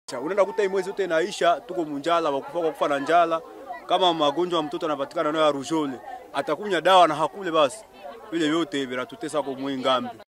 Unaenda kuta mwezi yote inaisha, tuko munjala, wakufa na njala. Kama magonjwa mtoto anapatikana nayo ya rujole, atakunya dawa na hakule basi. Vile yote vinatutesa kwa mwingambi.